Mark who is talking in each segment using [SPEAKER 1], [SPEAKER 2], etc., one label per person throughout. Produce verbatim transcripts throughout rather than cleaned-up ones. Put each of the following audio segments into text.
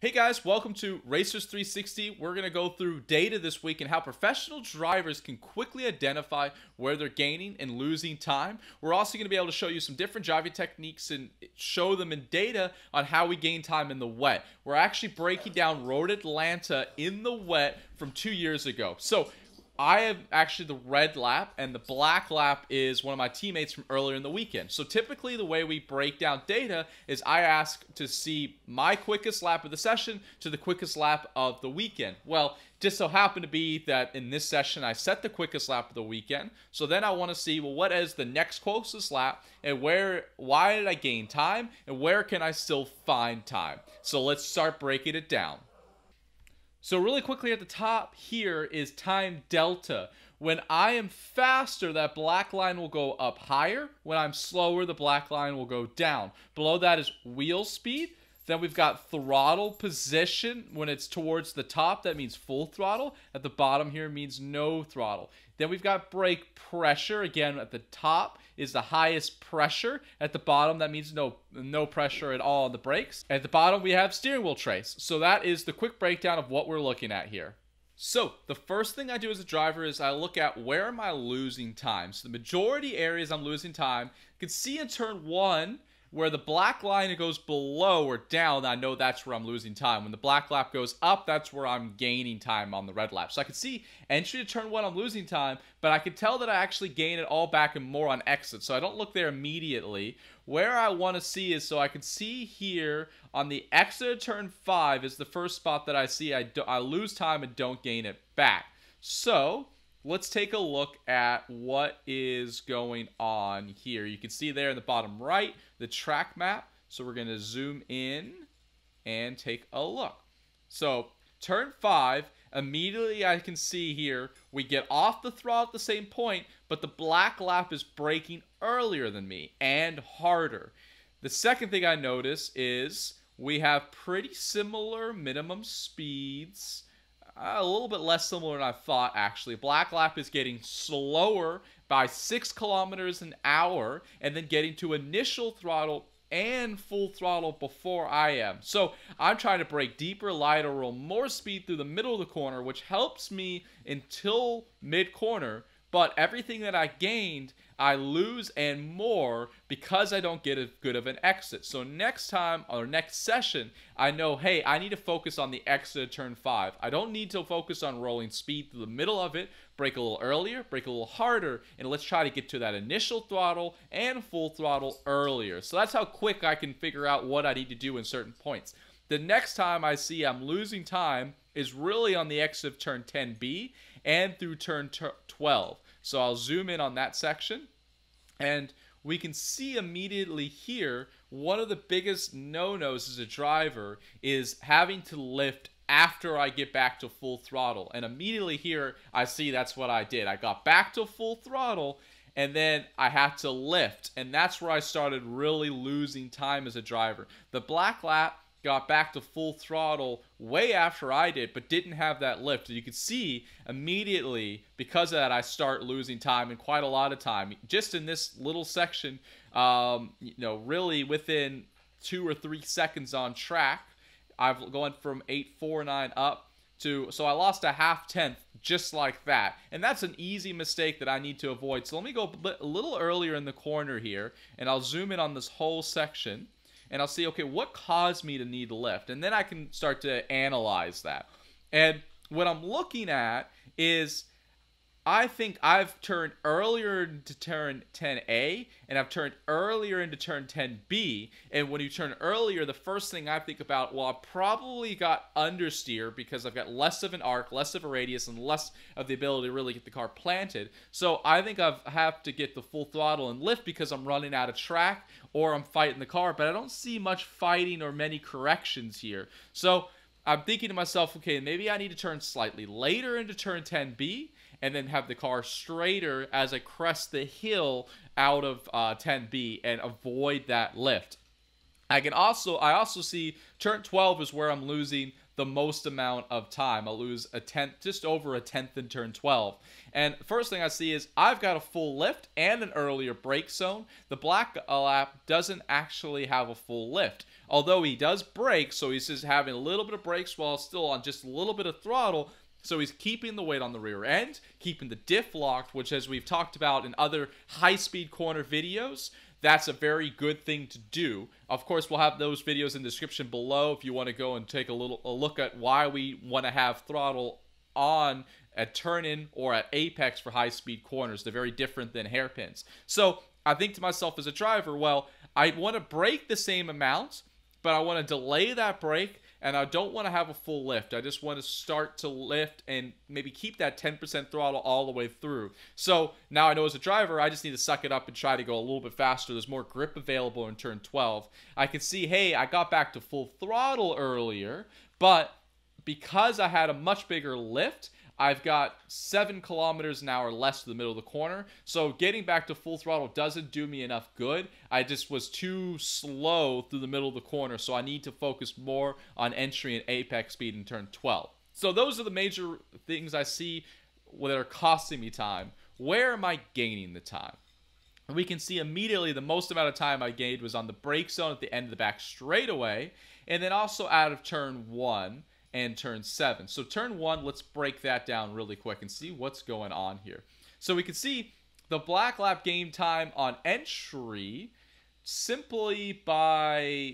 [SPEAKER 1] Hey guys, welcome to Racers three sixty. We're going to go through data this week and how professional drivers can quickly identify where they're gaining and losing time. We're also going to be able to show you some different driving techniques and show them in data on how we gain time in the wet. We're actually breaking down Road Atlanta in the wet from two years ago. So I have actually the red lap, and the black lap is one of my teammates from earlier in the weekend. So typically the way we break down data is I ask to see my quickest lap of the session to the quickest lap of the weekend. Well, just so happened to be that in this session I set the quickest lap of the weekend. So then I want to see, well, what is the next closest lap, and where, why did I gain time, and where can I still find time? So let's start breaking it down. So really quickly at the top here is time delta. When I am faster, that black line will go up higher. When I'm slower, the black line will go down. Below that is wheel speed. Then we've got throttle position. When it's towards the top, that means full throttle. At the bottom here means no throttle. Then we've got brake pressure. Again, at the top is the highest pressure. At the bottom, that means no, no pressure at all on the brakes. At the bottom, we have steering wheel trace. So that is the quick breakdown of what we're looking at here. So the first thing I do as a driver is I look at where am I losing time. So the majority areas I'm losing time, you can see in turn one, where the black line goes below or down, I know that's where I'm losing time. When the black lap goes up, that's where I'm gaining time on the red lap. So I can see entry to turn one, I'm losing time, but I can tell that I actually gain it all back and more on exit. So I don't look there immediately. Where I want to see is, so I can see here on the exit of turn five is the first spot that I see I, do, I lose time and don't gain it back. So let's take a look at what is going on here. You can see there in the bottom right, the track map. So we're going to zoom in and take a look. So turn five, immediately I can see here, we get off the throttle at the same point, but the black lap is braking earlier than me and harder. The second thing I notice is we have pretty similar minimum speeds. Uh, a little bit less similar than I thought, actually. Black lap is getting slower by six kilometers an hour and then getting to initial throttle and full throttle before I am. So I'm trying to brake deeper, lighter, roll more speed through the middle of the corner, which helps me until mid-corner. But everything that I gained, I lose and more because I don't get as good of an exit. So next time or next session, I know, hey, I need to focus on the exit of turn five. I don't need to focus on rolling speed through the middle of it. Brake a little earlier, brake a little harder, and let's try to get to that initial throttle and full throttle earlier. So that's how quick I can figure out what I need to do in certain points. The next time I see I'm losing time is really on the exit of turn ten B and through turn twelve. So I'll zoom in on that section, and we can see immediately here one of the biggest no-nos as a driver is having to lift after I get back to full throttle. And immediately here I see that's what I did. I got back to full throttle and then I had to lift, and that's where I started really losing time as a driver. The black lap got back to full throttle way after I did, but didn't have that lift. You can see immediately because of that I start losing time, and quite a lot of time. Just in this little section, um, you know, really within two or three seconds on track, I've gone from eight forty-nine up to, so I lost a half tenth just like that. And that's an easy mistake that I need to avoid. So let me go a little earlier in the corner here, and I'll zoom in on this whole section. And I'll see, okay, what caused me to need a lift? And then I can start to analyze that. And what I'm looking at is I think I've turned earlier into turn ten A, and I've turned earlier into turn ten B. And when you turn earlier, the first thing I think about, well, I probably got understeer because I've got less of an arc, less of a radius, and less of the ability to really get the car planted. So I think I have to get the full throttle and lift because I'm running out of track or I'm fighting the car. But I don't see much fighting or many corrections here. So I'm thinking to myself, okay, maybe I need to turn slightly later into turn ten B, and then have the car straighter as I crest the hill out of uh, ten B and avoid that lift. I can also, I also see turn twelve is where I'm losing the most amount of time. I'll lose a tenth, just over a tenth in turn twelve. And first thing I see is I've got a full lift and an earlier brake zone. The black lap doesn't actually have a full lift, although he does brake, so he's just having a little bit of brakes while still on just a little bit of throttle. So he's keeping the weight on the rear end, keeping the diff locked, which, as we've talked about in other high-speed corner videos, that's a very good thing to do. Of course, we'll have those videos in the description below if you want to go and take a little a look at why we want to have throttle on at turn-in or at apex for high-speed corners. They're very different than hairpins. So I think to myself as a driver, well, I want to brake the same amount, but I want to delay that brake, and I don't want to have a full lift. I just want to start to lift and maybe keep that ten percent throttle all the way through. So now I know as a driver, I just need to suck it up and try to go a little bit faster. There's more grip available in turn twelve. I can see, hey, I got back to full throttle earlier, but because I had a much bigger lift, I've got seven kilometers an hour less to the middle of the corner. So getting back to full throttle doesn't do me enough good. I just was too slow through the middle of the corner. So I need to focus more on entry and apex speed in turn twelve. So those are the major things I see that are costing me time. Where am I gaining the time? And we can see immediately the most amount of time I gained was on the brake zone at the end of the back straightaway, and then also out of turn one and turn seven. So turn one, let's break that down really quick and see what's going on here. So we can see the black lap gain time on entry simply by,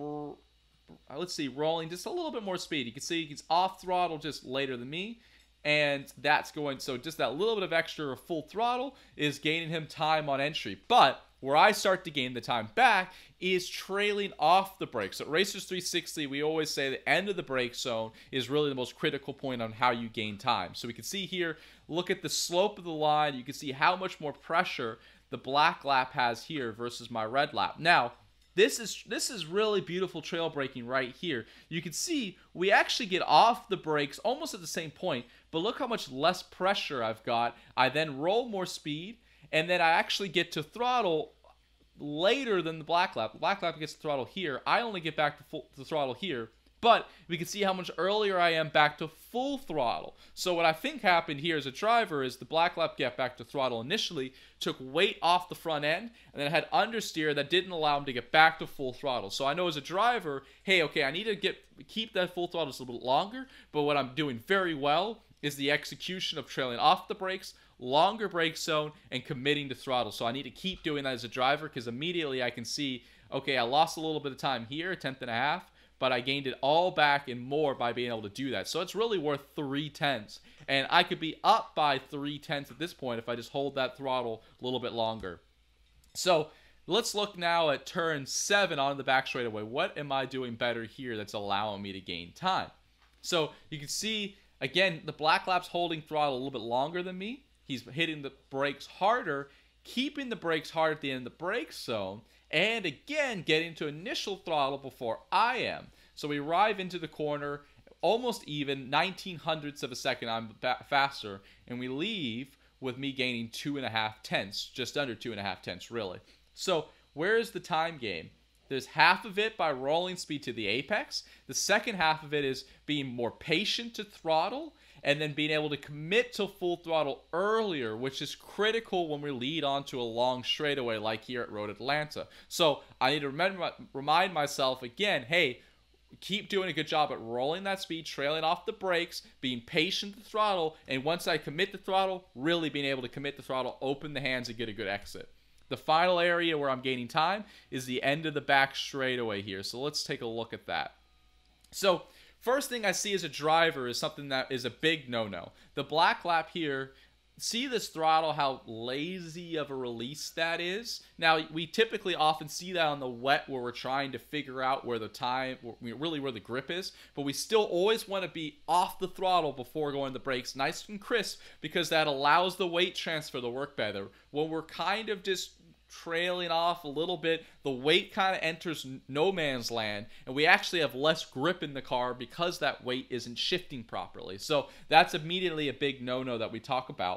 [SPEAKER 1] let's see, rolling just a little bit more speed. You can see he's off throttle just later than me, and that's going, so just that little bit of extra full throttle is gaining him time on entry. But where I start to gain the time back is trailing off the brakes. At Racers three sixty, we always say the end of the brake zone is really the most critical point on how you gain time. So we can see here, look at the slope of the line. You can see how much more pressure the black lap has here versus my red lap. Now, this is this is really beautiful trail braking right here. You can see we actually get off the brakes almost at the same point, but look how much less pressure I've got. I then roll more speed, and then I actually get to throttle later than the black lap. The black lap gets to throttle here. I only get back to full to throttle here. But we can see how much earlier I am back to full throttle. So what I think happened here as a driver is the black lap get back to throttle initially, took weight off the front end, and then had understeer that didn't allow him to get back to full throttle. So I know as a driver, hey, okay, I need to get keep that full throttle just a little bit longer, but what I'm doing very well is the execution of trailing off the brakes, longer brake zone, and committing to throttle. So I need to keep doing that as a driver because immediately I can see, okay, I lost a little bit of time here, a tenth and a half, but I gained it all back and more by being able to do that. So it's really worth three tenths. And I could be up by three tenths at this point if I just hold that throttle a little bit longer. So let's look now at turn seven on the back straightaway. What am I doing better here that's allowing me to gain time? So you can see, again, the black lap's holding throttle a little bit longer than me. He's hitting the brakes harder, keeping the brakes hard at the end of the brake zone, and again, getting to initial throttle before I am. So we arrive into the corner, almost even, nineteen hundredths of a second I'm faster, and we leave with me gaining two and a half tenths, just under two and a half tenths, really. So where is the time gain? There's half of it by rolling speed to the apex. The second half of it is being more patient to throttle, and then being able to commit to full throttle earlier, which is critical when we lead onto a long straightaway like here at Road Atlanta. So I need to remember, remind myself again, hey, keep doing a good job at rolling that speed, trailing off the brakes, being patient to throttle, and once I commit the throttle, really being able to commit the throttle, open the hands, and get a good exit. The final area where I'm gaining time is the end of the back straightaway here. So let's take a look at that. So first thing I see as a driver is something that is a big no-no. The black lap here, see this throttle, how lazy of a release that is? Now, we typically often see that on the wet where we're trying to figure out where the time, really where the grip is, but we still always want to be off the throttle before going to the brakes, nice and crisp, because that allows the weight transfer to work better. When we're kind of just trailing off a little bit, the weight kind of enters no man's land, and we actually have less grip in the car because that weight isn't shifting properly. So that's immediately a big no-no that we talk about.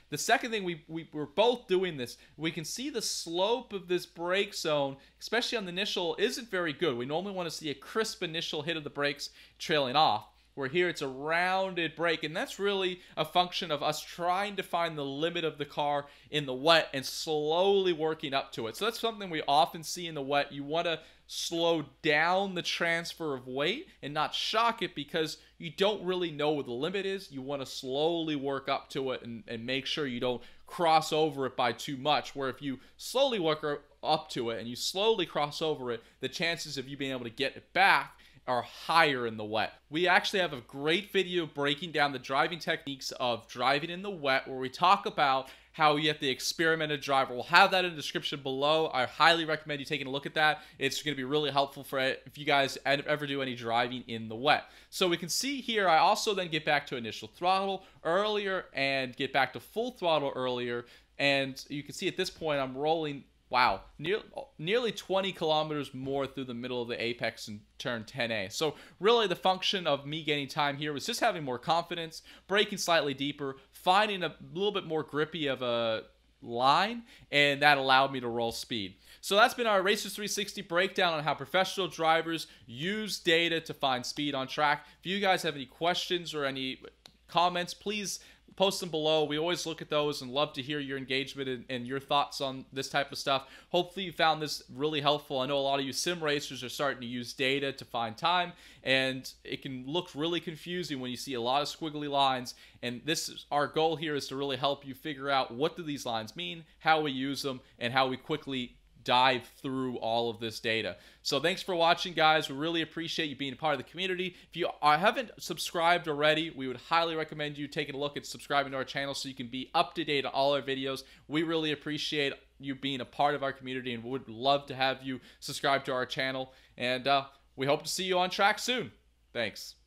[SPEAKER 1] The second thing, we, we we're both doing this, we can see the slope of this brake zone, especially on the initial, isn't very good. We normally want to see a crisp initial hit of the brakes trailing off, where here it's a rounded brake, and that's really a function of us trying to find the limit of the car in the wet and slowly working up to it. So that's something we often see in the wet. You want to slow down the transfer of weight and not shock it, because you don't really know what the limit is. You want to slowly work up to it and, and make sure you don't cross over it by too much, where if you slowly work up to it and you slowly cross over it, the chances of you being able to get it back are higher in the wet. We actually have a great video breaking down the driving techniques of driving in the wet, where we talk about how you have to experiment a driver. We'll have that in the description below. I highly recommend you taking a look at that. It's going to be really helpful for it if you guys ever do any driving in the wet. So we can see here, I also then get back to initial throttle earlier and get back to full throttle earlier. And you can see at this point, I'm rolling, wow, near, nearly twenty kilometers more through the middle of the apex in turn ten A. So really the function of me gaining time here was just having more confidence, braking slightly deeper, finding a little bit more grippy of a line, and that allowed me to roll speed. So that's been our Racers three sixty breakdown on how professional drivers use data to find speed on track. If you guys have any questions or any comments, please post them below. We always look at those and love to hear your engagement and, and your thoughts on this type of stuff. Hopefully you found this really helpful. I know a lot of you sim racers are starting to use data to find time, and it can look really confusing when you see a lot of squiggly lines. And this is our goal here, is to really help you figure out what do these lines mean, how we use them, and how we quickly dive through all of this data. So thanks for watching, guys. We really appreciate you being a part of the community. If you haven't subscribed already, we would highly recommend you taking a look at subscribing to our channel so you can be up to date on all our videos. We really appreciate you being a part of our community, and would love to have you subscribe to our channel. And uh, we hope to see you on track soon. Thanks.